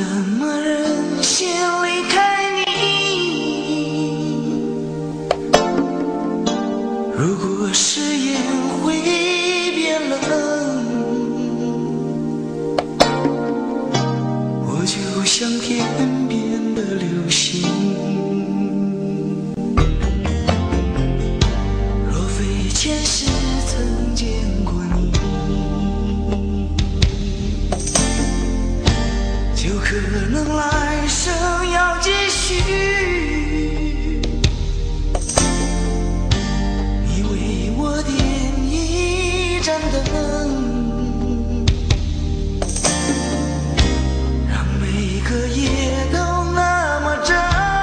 怎么忍心离开你？如果誓言会变冷，我就像天边的流星。若非前世曾见过你，就可能来生要继续。你为我点一盏灯，让每个夜都那么真。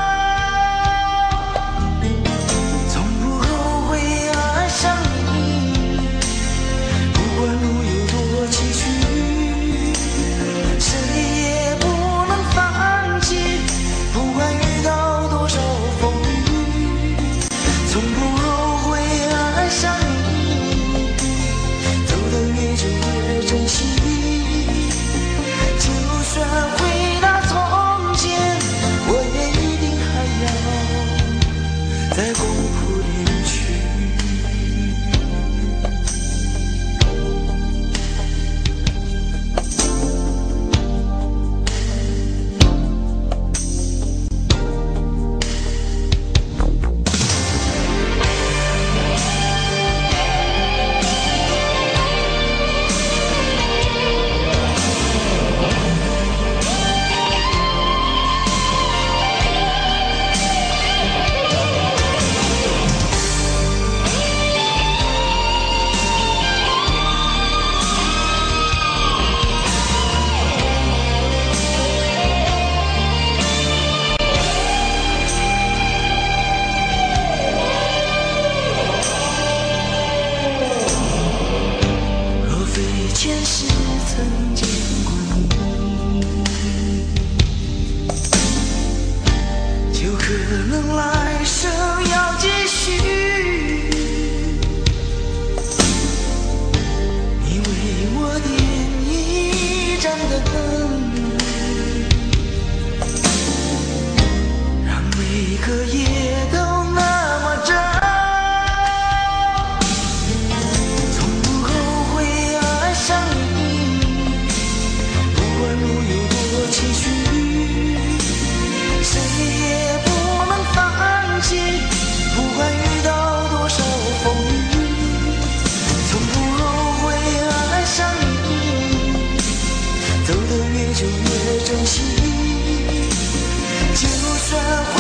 从不后悔爱上你，不管路有多崎岖，谁也不能放弃，不管遇到多少风雨，从不后悔爱上你，走得越久越珍惜。就算回到从前，我也一定还要再共赴连去。若非前世曾见过你，就可能来生要继续。你为我点一盏灯，让每个夜都那么真。从不后悔爱上你，不管路有多崎岖，谁也不能放弃，不管遇到多少风雨，从不后悔爱上你，走得越久越珍惜。就算